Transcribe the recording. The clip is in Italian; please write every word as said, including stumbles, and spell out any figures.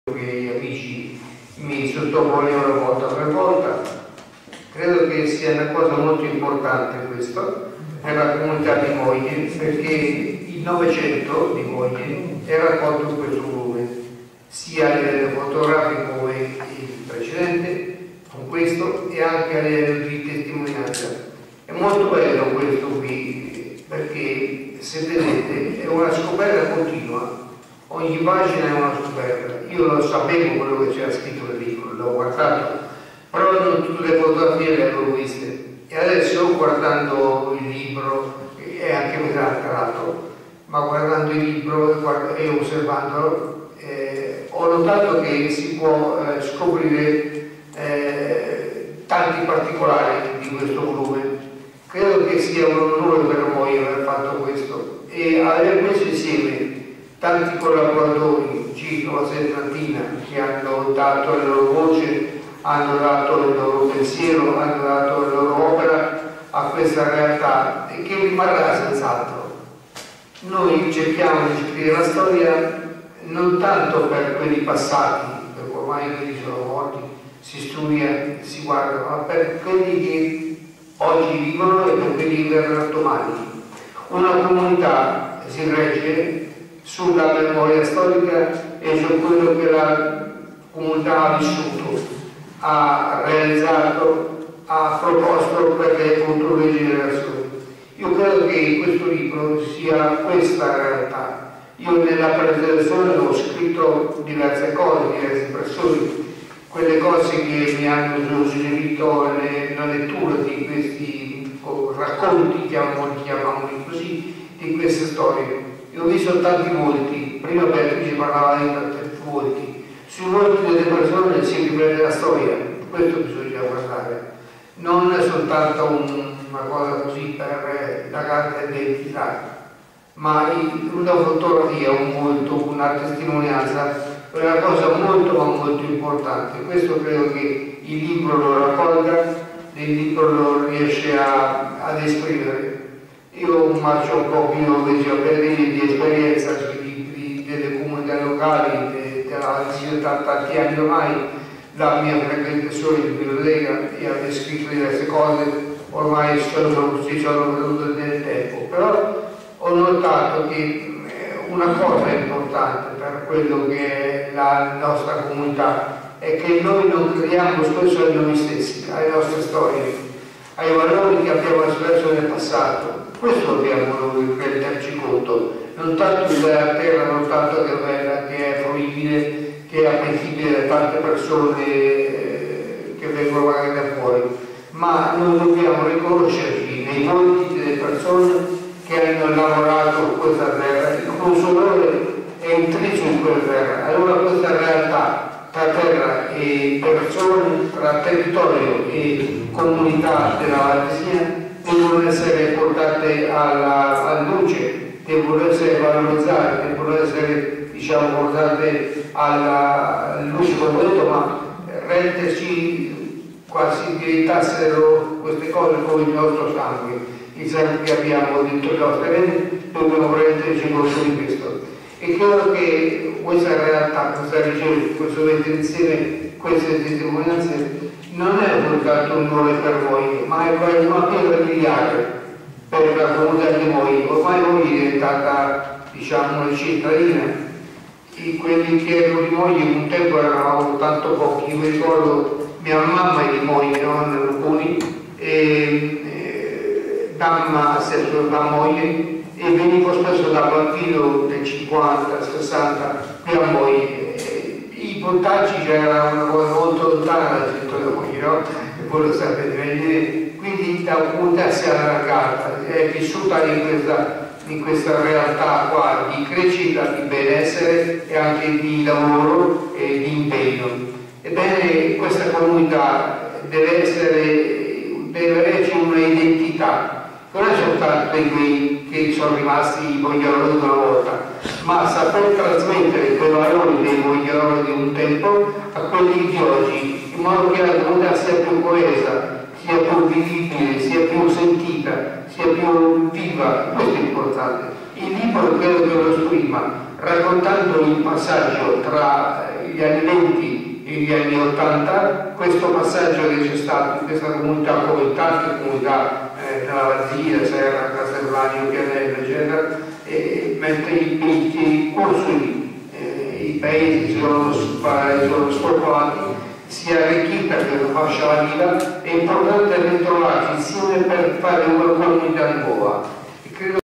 che gli amici mi sottoponevano volta per volta. Credo che sia una cosa molto importante questo nella comunità di Moglie, perché il Novecento di Moglie è raccolto in questo volume, sia a livello fotografico come il precedente, con questo, e anche a livello di testimonianza. È molto bello questo qui, perché se vedete è una scoperta continua. Ogni pagina è una scoperta. Io lo sapevo quello che c'era scritto nel libro, l'ho guardato, però non tutte le fotografie le avevo viste. E adesso, guardando il libro, e anche metà tra l'altro, ma guardando il libro e osservandolo, eh, ho notato che si può eh, scoprire eh, tanti particolari di questo volume. Credo che sia un onore per voi aver fatto questo e aver messo insieme tanti collaboratori, circa una settantina, che hanno dato la loro voce, hanno dato il loro pensiero, hanno dato la loro opera a questa realtà e che rimarrà senz'altro. Noi cerchiamo di scrivere la storia non tanto per quelli passati, perché ormai quelli sono morti, si studia, si guarda, ma per quelli che oggi vivono e per quelli che verranno domani. Una comunità si regge sulla memoria storica e su quello che la comunità ha vissuto, ha realizzato, ha proposto per le future generazioni. Io credo che questo libro sia questa realtà. Io nella presentazione ho scritto diverse cose, diverse persone, quelle cose che mi hanno suggerito la lettura di questi racconti, chiamiamoli così, di queste storie. Io ho visto tanti volti, prima Beatrice parlava di tanti volti, sui volti delle persone si rivede la storia, questo bisogna guardare, non è soltanto un, una cosa così per la carta d'identità, ma una fotografia, un volto, una testimonianza, è una cosa molto ma molto importante. Questo credo che il libro lo raccolga, il libro lo riesce a, ad esprimere. Io faccio un po' più per di esperienza sui libri delle comunità locali, de, della da tanti anni ormai, la mia frequentazione in biblioteca e ho scritto diverse cose, ormai sono, si sono vedute nel tempo, però ho notato che una cosa importante per quello che è la nostra comunità è che noi non crediamo spesso a noi stessi, alle nostre storie, ai valori che abbiamo espresso nel passato. Questo dobbiamo noi renderci conto, non tanto della terra, non tanto che è bella, che è fruibile, che è appetibile da tante persone eh, che vengono magari da fuori, ma noi dobbiamo riconoscerci nei volti delle persone che hanno lavorato su questa terra, il consumatore è intriso in quella terra. Allora questa realtà tra terra e persone, tra territorio e comunità della Valdesina devono essere portate alla, alla luce, devono essere valorizzate, devono essere, diciamo, portate alla luce, come ho detto, ma renderci quasi diventassero queste cose come il nostro sangue, il sangue che abbiamo dentro le nostre vene, dobbiamo renderci conto di questo. E credo che questa realtà, questa ricerca, questo mettere insieme queste testimonianze non è soltanto un onore per voi, ma è una pietra miliare per la comunità di voi. Ormai voi è diventata, diciamo, una cittadina, e quelli che erano di Moglie un tempo eravamo tanto pochi. Io mi ricordo mia mamma è di Moglie, non alcuni, e eh, mamma stesso da Moglie, e venivo spesso da bambino del cinquanta sessanta qui a Moglie. I pontaggi c'era una cosa molto lontana dal centro di Moglie, no? E voi lo sapete bene, quindi la comunità si è allargata, è vissuta in questa, in questa realtà qua di crescita, di benessere e anche di lavoro e di impegno. Ebbene, questa comunità deve essere, deve avere una identità, non è soltanto di quei che sono rimasti i voglioloni di una volta, ma saper trasmettere quei valori dei voglioloni di un tempo a quelli di oggi, in modo che la comunità sia più coesa, sia più vivibile, sia più sentita, sia più viva. Questo è importante. Il libro credo che lo esprima, raccontando il passaggio tra gli anni venti e gli anni ottanta, questo passaggio che c'è stato in questa comunità, come in tante comunità eh, nella Varzia, Serra, Castelvania, Pianella, eccetera, eh, mentre i, i consoli, eh, i paesi sono, sono spopolati, si è arricchita questa fascia latina, è importante ritrovarsi insieme per fare una comunità nuova.